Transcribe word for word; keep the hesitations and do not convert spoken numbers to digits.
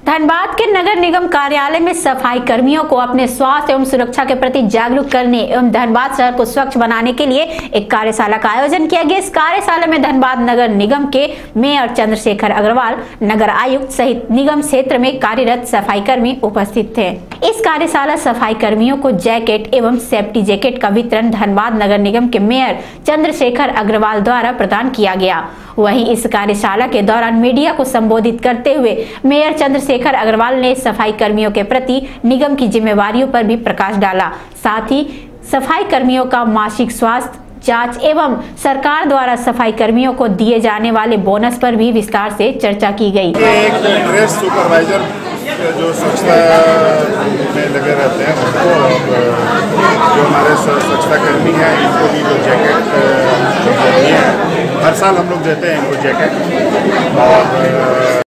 धनबाद के नगर निगम कार्यालय में सफाई कर्मियों को अपने स्वास्थ्य एवं सुरक्षा के प्रति जागरूक करने एवं धनबाद शहर को स्वच्छ बनाने के लिए एक कार्यशाला का आयोजन किया गया। इस कार्यशाला में धनबाद नगर निगम के मेयर चंद्रशेखर अग्रवाल, नगर आयुक्त सहित निगम क्षेत्र में कार्यरत सफाई कर्मी उपस्थित थे। इस कार्यशाला सफाई कर्मियों को जैकेट एवं सेफ्टी जैकेट का वितरण धनबाद नगर निगम के मेयर चंद्रशेखर अग्रवाल द्वारा प्रदान किया गया। वहीं इस कार्यशाला के दौरान मीडिया को संबोधित करते हुए मेयर चंद्रशेखर अग्रवाल ने सफाई कर्मियों के प्रति निगम की जिम्मेवारियों पर भी प्रकाश डाला। साथ ही सफाई कर्मियों का मासिक स्वास्थ्य जांच एवं सरकार द्वारा सफाई कर्मियों को दिए जाने वाले बोनस पर भी विस्तार से चर्चा की गई। एक ड्रेस सुपरवाइजर जो स्वच्छता में लगे रहते हैं उनको, जो हमारे स्वच्छता कर्मी हैं इनको भी जो जैकेट जो है हर साल हम लोग देते हैं इनको जैकेट। और